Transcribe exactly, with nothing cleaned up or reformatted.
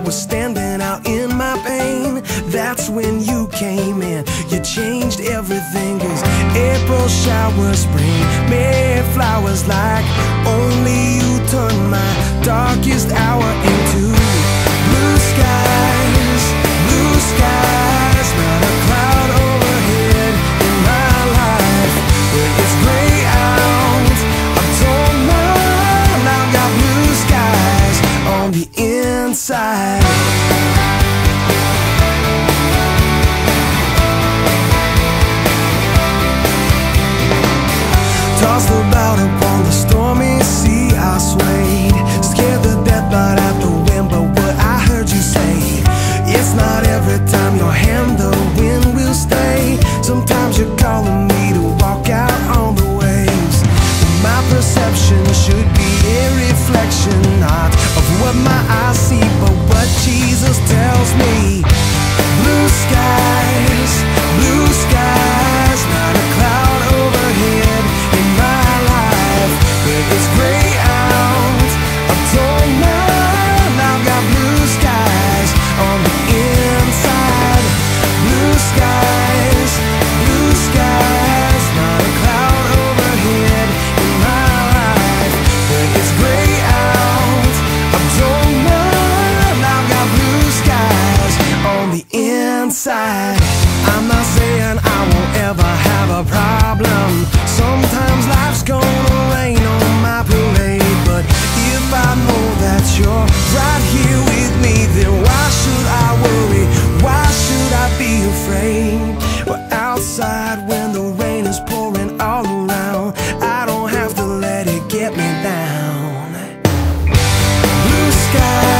was standing out in my pain. That's when you came in. You changed everything, 'cause April showers, spring May flowers, like only you turned my darkest hour into blue skies, blue skies. Not a cloud overhead in my life. When it's gray out, I'm torn up. Now got blue skies on the inside. Tossed about upon the stormy sea, I swayed, scared to death but at the wind. But what I heard you say, it's not every time you're hand the wind will stay. Sometimes you're calling me to walk out on the waves. My perception should be a reflection, not of what my eyes see, but what Jesus tells me. Blue skies, blue skies, not a cloud overhead in my life. When it's gray out, I'm torn up. Now got blue skies on the inside. Blue skies, blue skies, not a cloud overhead in my life. When it's gray out, I'm torn up. Now got blue skies on the inside. I'm not saying I won't ever have a problem. Sometimes life's gonna rain on my parade. But if I know that you're right here with me, then why should I worry? Why should I be afraid? We're outside when the rain is pouring all around. I don't have to let it get me down. Blue sky.